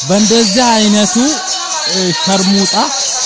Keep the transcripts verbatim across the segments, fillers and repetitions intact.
በእንደዚህ አይነቱ ሸርሙጣ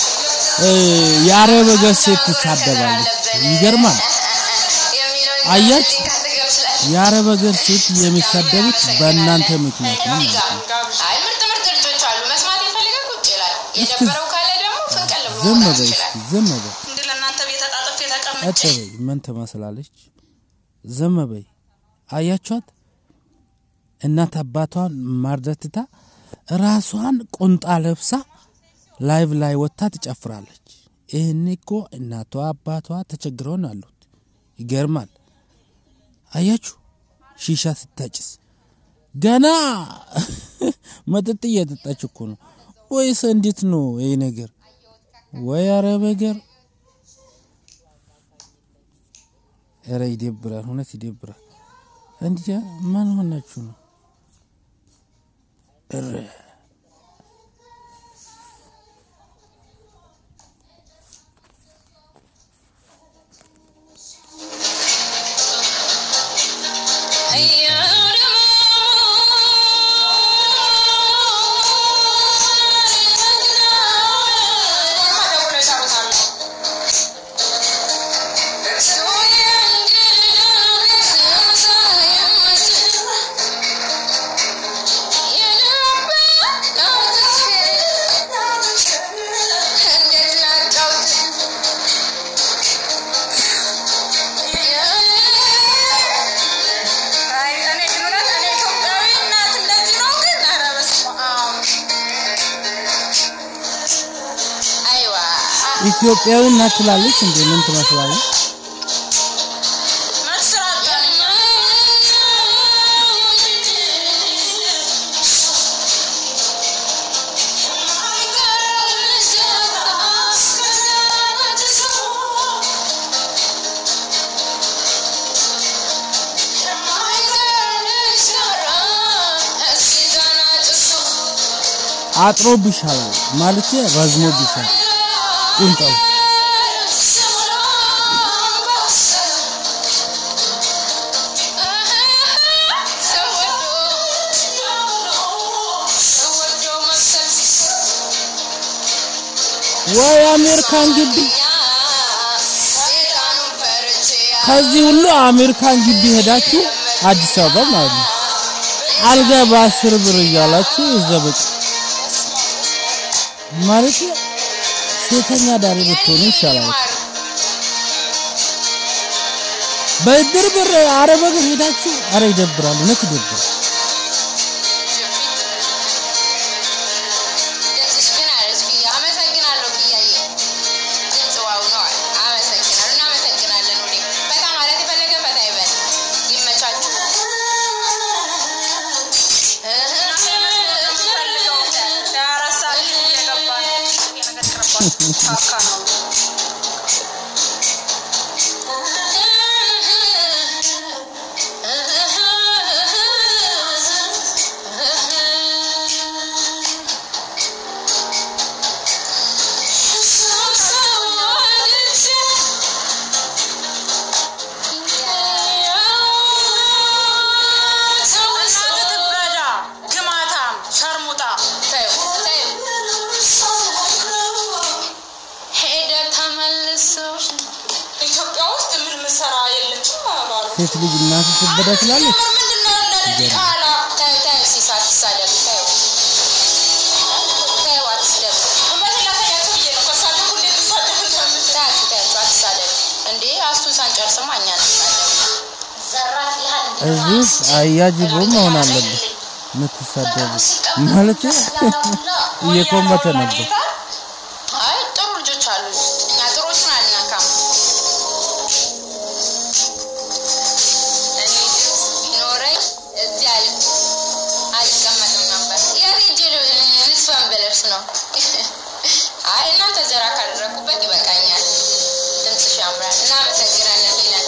ያረበ ገሴት ተሳደባለች ይገርማል አያች ያረበ ገሴት የሚሳደቡት በእናንተ ምክንያት ነው አይ ምርጥ ምርጥ ልጆች አሉ መስማት ይፈልጋል ቁጭ ይላል የደበረው ካለ ደግሞ ፈንቀል ብሎ ዝም በይ ዝም በይ እንደናንተ ቤት ተጣጥፍ የተቀመጠ አጥበይ ምን ተመስላለች ዝም በይ አያቻት እናት አባቷን ማርደትታ ራሷን ቁንጣ ለብሳ ላይቭ ላይ ወጣ ትጨፍራለች እኔኮ እናቷ አባቷ ተቸግረውን አሉት ይገርማል አያችሁ ሺሻ ስታጭስ ገና መጥጥ እየጠጣች እኮ ነው ወይስ እንዴት ነው ይሄ ነገር ወይ አረበገር እረ ይደብራል ሆነት ይደብራል እንዴ ማን ሆናችሁ ነው እረ ኢትዮጵያዊ ናትላለች እንዴ ምን ትመስላለች አጥሮ ቢሻል ማለት ረዝሞ ቢሻል ቁንጣው ወይ አሜሪካን ግቢ ከዚህ ሁሉ አሜሪካን ግቢ ሄዳችሁ አዲስ አበባ ማለት ነው አልጋ በአስር ብር ይያላችሁ ዘበጥ ማለት ሴተኛ ዳሪ ብትሆኑ ይሻላል በድር ብር አረበግ ሄዳችሁ አረ ይደብራል ነው ይደብራል ሴት ልጅ እናት ትበዳችላለች ቃላ ታይታይ ሲሳት ሳደብ ታዩ ታዩ አትስደብ በመላታያቸው ይየው ከሳደብ ሁሌ ተሳደብ እንደምትታጭ ታጭ ሳደብ እንዴ አስቱ ሳንጨርስም አኛ ተሳደብ ዘራት ይላል እዚህ አያጅቦ መሆን አለበት ምትሳደብ ማለት እየቆመተ ነበር አይ ጥሩ ልጆች አሉ ጥሩችን አልናካም ነው አይ እናንተ ዘራ ካደረኩበት ይበቃኛል ድምጽሽ ያምራል እና መሰግናለን ይላል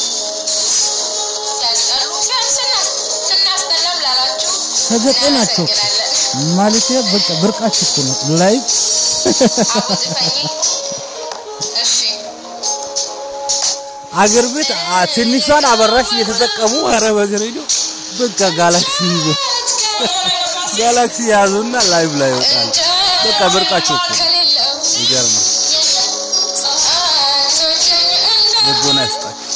ታስጠሩ ሲያንስና ስናስተላም ላላችሁ ተገጠናችሁ ማለት በቃ ብርቃችሁ እኮ ነው ላይ እሺ አገር ቤት ትንሿን አበራሽ እየተጠቀሙ አረ በገሬ ነው በቃ ጋላክሲ ይዞ ጋላክሲ ያዙና ላይቭ ላይ ወጣል በቃ በርቃቸው ይገርማል ልቦና ይስጣችሁ